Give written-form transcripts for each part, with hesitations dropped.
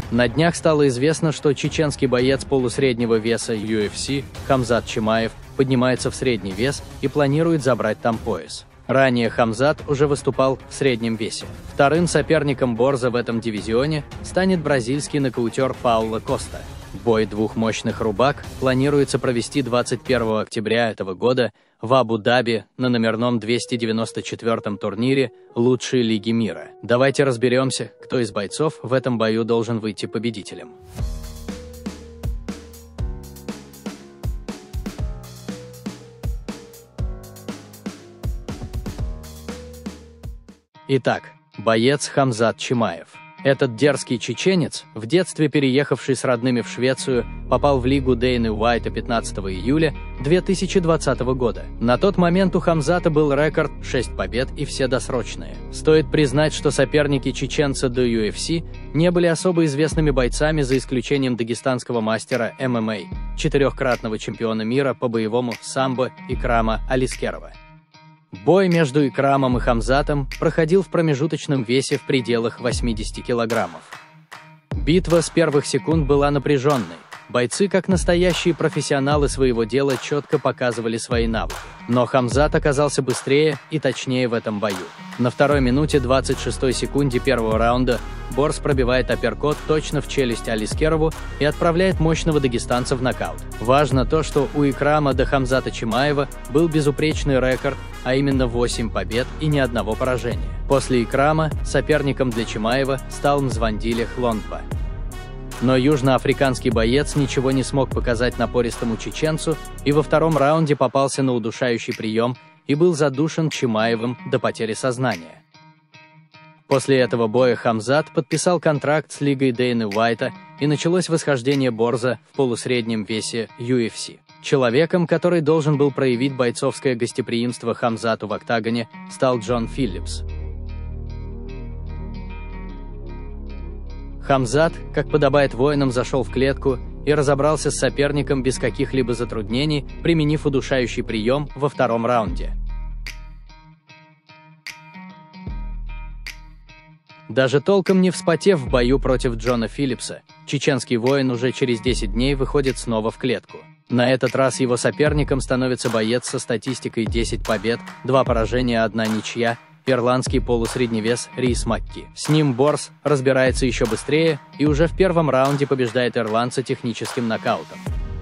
На днях стало известно, что чеченский боец полусреднего веса UFC Хамзат Чимаев поднимается в средний вес и планирует забрать там пояс. Ранее Хамзат уже выступал в среднем весе. Вторым соперником Борза в этом дивизионе станет бразильский нокаутер Пауло Коста. Бой двух мощных рубак планируется провести 21 октября этого года в Абу-Даби на номерном 294-м турнире лучшей лиги мира. Давайте разберемся, кто из бойцов в этом бою должен выйти победителем. Итак, боец Хамзат Чимаев. Этот дерзкий чеченец, в детстве переехавший с родными в Швецию, попал в лигу Дейны Уайта 15 июля 2020 года. На тот момент у Хамзата был рекорд 6 побед и все досрочные. Стоит признать, что соперники чеченца до UFC не были особо известными бойцами, за исключением дагестанского мастера ММА, 4-кратного чемпиона мира по боевому самбо Икрама Алискерова. Бой между Икрамом и Хамзатом проходил в промежуточном весе в пределах 80 килограммов. Битва с первых секунд была напряженной. Бойцы, как настоящие профессионалы своего дела, четко показывали свои навыки. Но Хамзат оказался быстрее и точнее в этом бою. На 2-й минуте 26 секунде первого раунда Борс пробивает апперкот точно в челюсть Алискерову и отправляет мощного дагестанца в нокаут. Важно то, что у Икрама до Хамзата Чимаева был безупречный рекорд, а именно 8 побед и ни одного поражения. После Икрама соперником для Чимаева стал Мзвандиле Хлонгба. Но южноафриканский боец ничего не смог показать напористому чеченцу и во 2-м раунде попался на удушающий прием и был задушен Чимаевым до потери сознания. После этого боя Хамзат подписал контракт с лигой Дейны Уайта, и началось восхождение Борза в полусреднем весе UFC. Человеком, который должен был проявить бойцовское гостеприимство Хамзату в октагоне, стал Джон Филлипс. Хамзат, как подобает воинам, зашел в клетку и разобрался с соперником без каких-либо затруднений, применив удушающий прием во 2-м раунде. Даже толком не вспотев в бою против Джона Филлипса, чеченский воин уже через 10 дней выходит снова в клетку. На этот раз его соперником становится боец со статистикой 10 побед, 2 поражения, 1 ничья, ирландский полусредневес Рис Макки. С ним Борс разбирается еще быстрее и уже в 1-м раунде побеждает ирландца техническим нокаутом.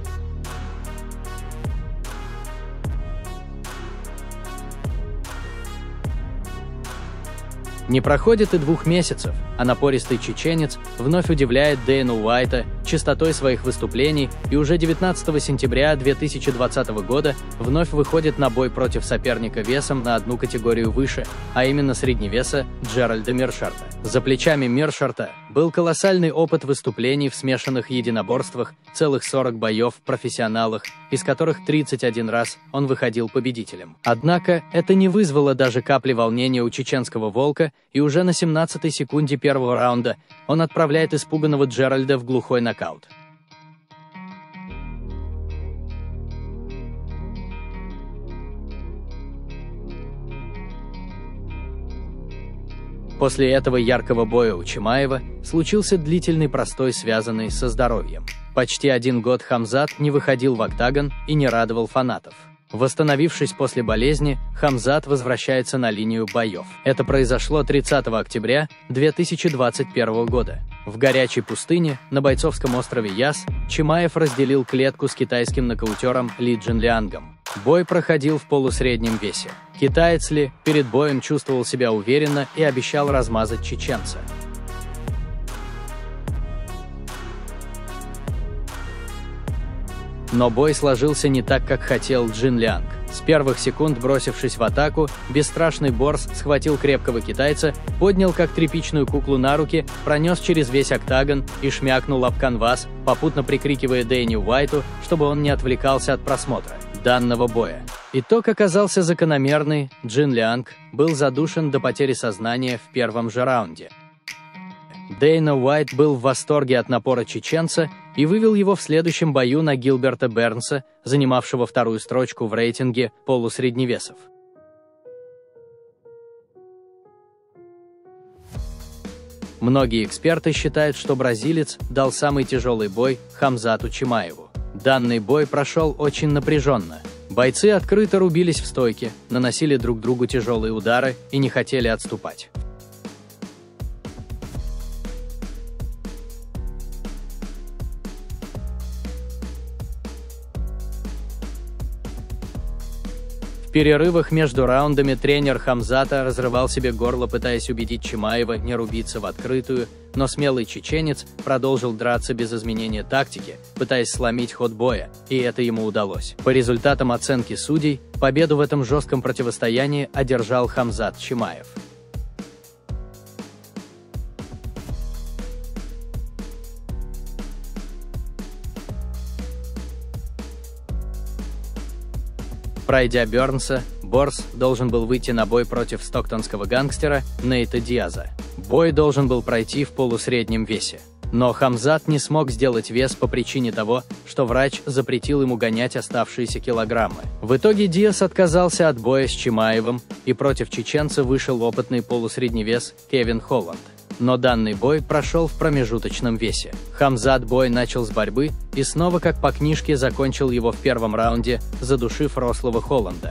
Не проходит и 2 месяцев, а напористый чеченец вновь удивляет Дейну Уайта частотой своих выступлений и уже 19 сентября 2020 года вновь выходит на бой против соперника весом на 1 категорию выше, а именно средневеса Джеральда Миршарта. За плечами Миршарта был колоссальный опыт выступлений в смешанных единоборствах, целых 40 боев в профессионалах, из которых 31 раз он выходил победителем. Однако это не вызвало даже капли волнения у чеченского волка, и уже на 17-й секунде первого раунда он отправляет испуганного Джеральда в глухой нокаут. После этого яркого боя у Чимаева случился длительный простой, связанный со здоровьем. Почти 1 год Хамзат не выходил в октагон и не радовал фанатов. Восстановившись после болезни, Хамзат возвращается на линию боев. Это произошло 30 октября 2021 года. В горячей пустыне, на бойцовском острове Яс, Чимаев разделил клетку с китайским нокаутером Ли Джинлиангом. Бой проходил в полусреднем весе. Китаец Ли перед боем чувствовал себя уверенно и обещал размазать чеченца. Но бой сложился не так, как хотел Джинлианг. С первых секунд, бросившись в атаку, бесстрашный Борс схватил крепкого китайца, поднял как тряпичную куклу на руки, пронес через весь октагон и шмякнул об канвас, попутно прикрикивая Дейни Уайту, чтобы он не отвлекался от просмотра данного боя. Итог оказался закономерный: Джинлианг был задушен до потери сознания в 1-м же раунде. Дейна Уайт был в восторге от напора чеченца и вывел его в следующем бою на Гилберта Бернса, занимавшего 2-ю строчку в рейтинге полусредневесов. Многие эксперты считают, что бразилец дал самый тяжелый бой Хамзату Чимаеву. Данный бой прошел очень напряженно. Бойцы открыто рубились в стойке, наносили друг другу тяжелые удары и не хотели отступать. В перерывах между раундами тренер Хамзата разрывал себе горло, пытаясь убедить Чимаева не рубиться в открытую, но смелый чеченец продолжил драться без изменения тактики, пытаясь сломить ход боя, и это ему удалось. По результатам оценки судей, победу в этом жестком противостоянии одержал Хамзат Чимаев. Пройдя Бернса, Борс должен был выйти на бой против стоктонского гангстера Нейта Диаза. Бой должен был пройти в полусреднем весе. Но Хамзат не смог сделать вес по причине того, что врач запретил ему гонять оставшиеся килограммы. В итоге Диаз отказался от боя с Чимаевым, и против чеченца вышел опытный полусредневес Кевин Холланд. Но данный бой прошел в промежуточном весе. Хамзат бой начал с борьбы и снова, как по книжке, закончил его в первом раунде, задушив рослого Холланда.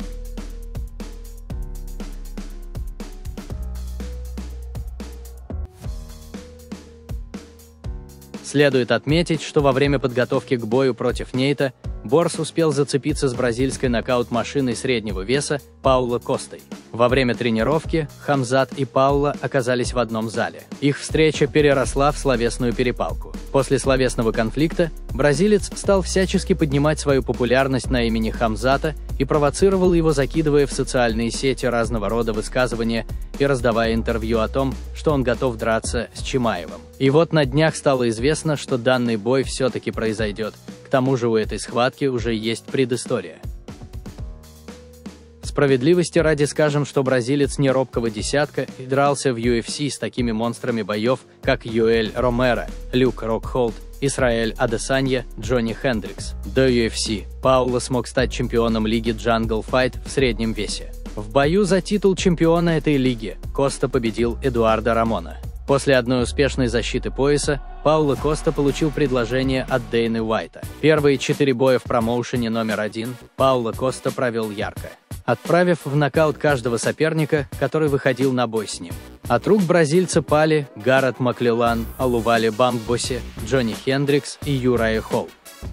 Следует отметить, что во время подготовки к бою против Нейта Борс успел зацепиться с бразильской нокаут-машиной среднего веса Пауло Костой. Во время тренировки Хамзат и Пауло оказались в одном зале. Их встреча переросла в словесную перепалку. После словесного конфликта бразилец стал всячески поднимать свою популярность на имени Хамзата и провоцировал его, закидывая в социальные сети разного рода высказывания и раздавая интервью о том, что он готов драться с Чимаевым. И вот на днях стало известно, что данный бой все-таки произойдет. К тому же у этой схватки уже есть предыстория. Справедливости ради скажем, что бразилец не робкого десятка и дрался в UFC с такими монстрами боев, как Юэль Ромеро, Люк Рокхолд, Исраэль Адесанья, Джонни Хендрикс. До UFC Пауло смог стать чемпионом лиги Jungle Fight в среднем весе. В бою за титул чемпиона этой лиги Коста победил Эдуарда Рамона. После одной успешной защиты пояса, Пауло Коста получил предложение от Дэйны Уайта. Первые 4 боя в промоушене номер 1 Пауло Коста провел ярко, отправив в нокаут каждого соперника, который выходил на бой с ним. От рук бразильца пали Гаррет Маклеллан, Алувале Бамбосе, Джонни Хендрикс и Юрайя Холл.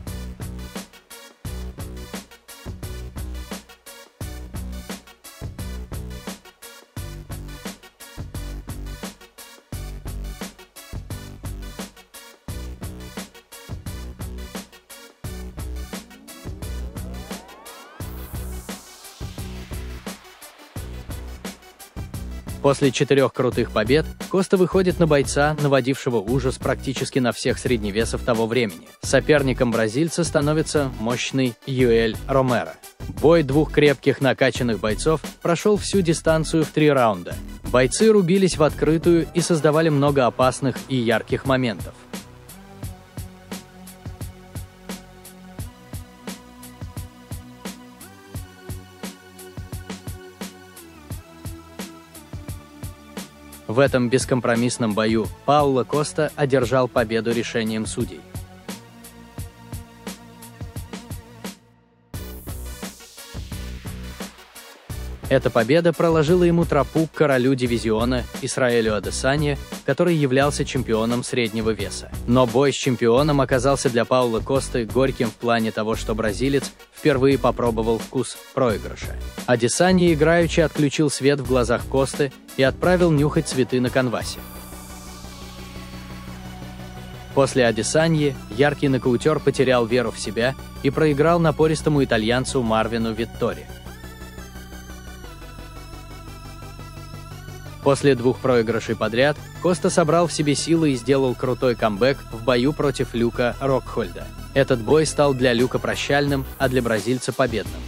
После 4 крутых побед Коста выходит на бойца, наводившего ужас практически на всех средневесов того времени. Соперником бразильца становится мощный Юэль Ромеро. Бой двух крепких накачанных бойцов прошел всю дистанцию в 3 раунда. Бойцы рубились в открытую и создавали много опасных и ярких моментов. В этом бескомпромиссном бою Пауло Коста одержал победу решением судей. Эта победа проложила ему тропу к королю дивизиона Исраэлю Адесанье, который являлся чемпионом среднего веса. Но бой с чемпионом оказался для Пауло Косты горьким в плане того, что бразилец впервые попробовал вкус проигрыша. Адесанье играючи отключил свет в глазах Косты и отправил нюхать цветы на канвасе. После Адесанье яркий нокаутер потерял веру в себя и проиграл напористому итальянцу Марвину Виттори. После 2 проигрышей подряд Коста собрал в себе силы и сделал крутой камбэк в бою против Люка Рокхольда. Этот бой стал для Люка прощальным, а для бразильца победным.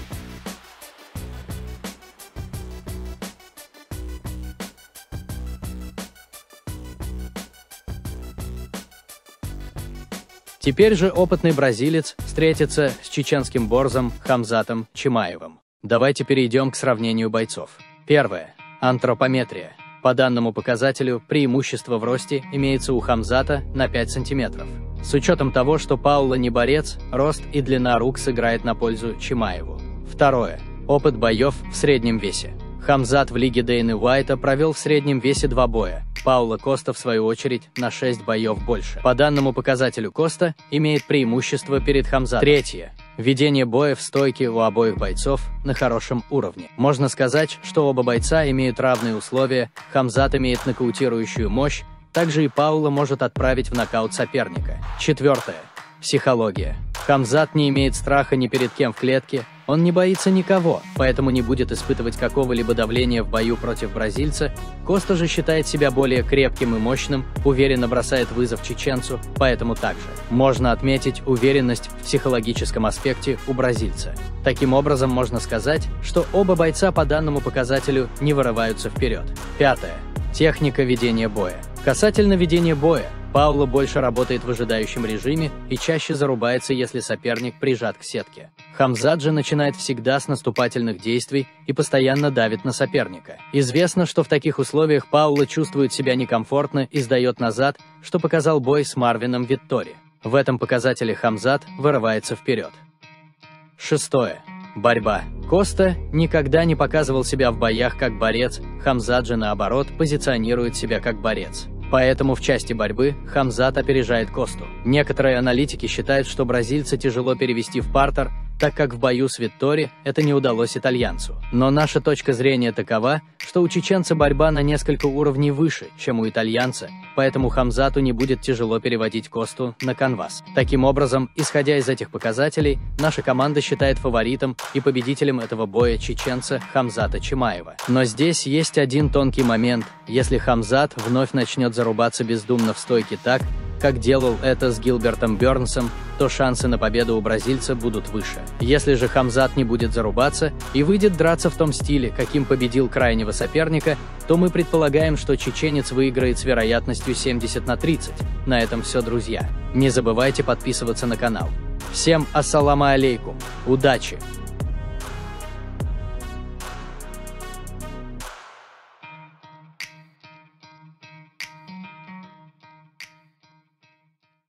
Теперь же опытный бразилец встретится с чеченским борзом Хамзатом Чимаевым. Давайте перейдем к сравнению бойцов. Первое. Антропометрия. По данному показателю преимущество в росте имеется у Хамзата на 5 см. С учетом того, что Пауло не борец, рост и длина рук сыграет на пользу Чимаеву. Второе. Опыт боев в среднем весе. Хамзат в лиге Дэйны Уайта провел в среднем весе 2 боя, Пауло Коста, в свою очередь, на 6 боев больше. По данному показателю Коста имеет преимущество перед Хамзатом. Третье. Ведение боя в стойке у обоих бойцов на хорошем уровне. Можно сказать, что оба бойца имеют равные условия, Хамзат имеет нокаутирующую мощь, также и Пауло может отправить в нокаут соперника. Четвертое. Психология. Хамзат не имеет страха ни перед кем в клетке, он не боится никого, поэтому не будет испытывать какого-либо давления в бою против бразильца. Коста же считает себя более крепким и мощным, уверенно бросает вызов чеченцу, поэтому также можно отметить уверенность в психологическом аспекте у бразильца. Таким образом, можно сказать, что оба бойца по данному показателю не вырываются вперед. Пятое. Техника ведения боя. Касательно ведения боя, Пауло больше работает в ожидающем режиме и чаще зарубается, если соперник прижат к сетке. Хамзат же начинает всегда с наступательных действий и постоянно давит на соперника. Известно, что в таких условиях Пауло чувствует себя некомфортно и сдает назад, что показал бой с Марвином Виттори. В этом показателе Хамзат вырывается вперед. Шестое. Борьба. Коста никогда не показывал себя в боях как борец, Хамзат же, наоборот, позиционирует себя как борец. Поэтому в части борьбы Хамзат опережает Косту. Некоторые аналитики считают, что бразильца тяжело перевести в партер, так как в бою с Виттори это не удалось итальянцу. Но наша точка зрения такова, что у чеченца борьба на несколько уровней выше, чем у итальянца, поэтому Хамзату не будет тяжело переводить Косту на канвас. Таким образом, исходя из этих показателей, наша команда считает фаворитом и победителем этого боя чеченца Хамзата Чимаева. Но здесь есть один тонкий момент: если Хамзат вновь начнет зарубаться бездумно в стойке так, как делал это с Гилбертом Бёрнсом, то шансы на победу у бразильца будут выше. Если же Хамзат не будет зарубаться и выйдет драться в том стиле, каким победил крайнего соперника, то мы предполагаем, что чеченец выиграет с вероятностью 70/30. На этом все, друзья. Не забывайте подписываться на канал. Всем ассаламу алейкум. Удачи!